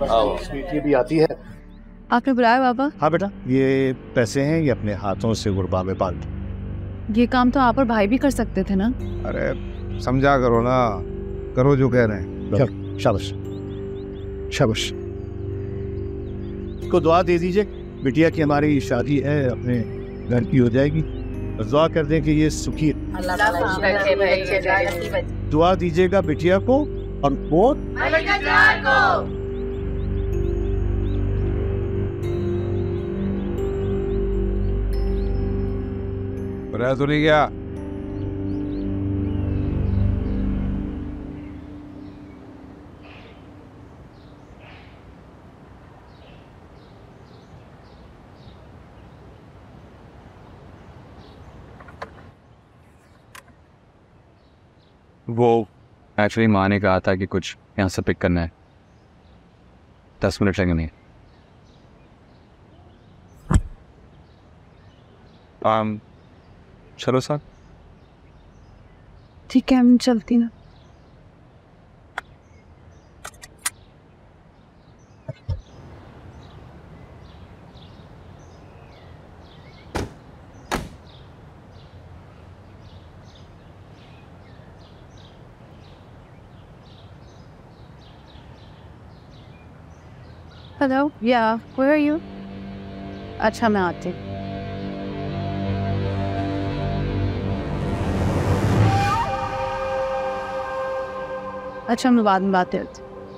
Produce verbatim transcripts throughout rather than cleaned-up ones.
स्वीटी भी आती है। आपने बुलाया बाबा? हाँ बेटा, ये पैसे हैं, ये अपने हाथों से गुरबा में बांध दो। ये काम तो आप और भाई भी कर सकते थे ना। अरे समझा करो ना, करो जो कह रहे हैं। चल शाबाश शाबाश। इसको दुआ दे दीजिए, बिटिया की हमारी शादी है, अपने घर की हो जाएगी। दुआ कर दें कि ये सुखी। दुआ दीजिएगा बिटिया को और वो रह तो नहीं गया। वो एक्चुअली माँ ने कहा था कि कुछ यहाँ से पिक करना है, दस मिनट लगेंगे। um, चलो सर। ठीक है, मैं चलती ना। हेलो, या वेयर आर यू? अच्छा मैं आती हूँ। अच्छा मैं बाद में बात करती।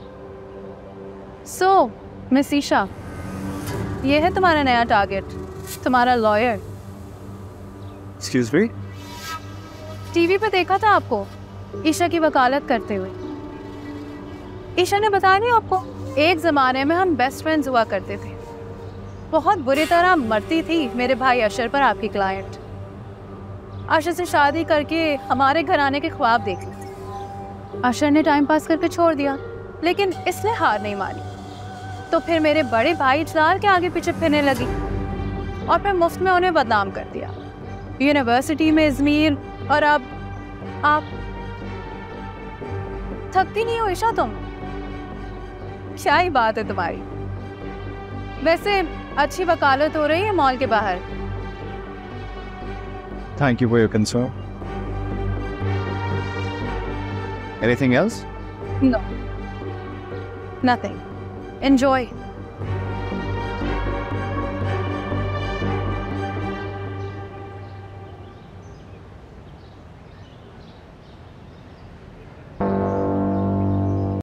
सो मिस ईशा, ये है तुम्हारा नया टारगेट, तुम्हारा लॉयर। Excuse me? टीवी पे देखा था आपको ईशा की वकालत करते हुए। ईशा ने बताया नहीं आपको, एक ज़माने में हम बेस्ट फ्रेंड्स हुआ करते थे। बहुत बुरी तरह मरती थी मेरे भाई अशर पर आपकी क्लाइंट। अशर से शादी करके हमारे घराने के ख्वाब देखे। अशर ने टाइम पास करके छोड़ दिया, लेकिन इसने हार नहीं मानी। तो फिर मेरे बड़े भाई जलाल के आगे पीछे फिरने लगी और फिर मुफ्त में उन्हें बदनाम कर दिया। यूनिवर्सिटी में इजमीर, और अब आप। थकती नहीं हो ईशा तुम? क्या ही बात है तुम्हारी। वैसे अच्छी वकालत हो रही है मॉल के बाहर। Thank you for your concern. Anything else? No, nothing. Enjoy.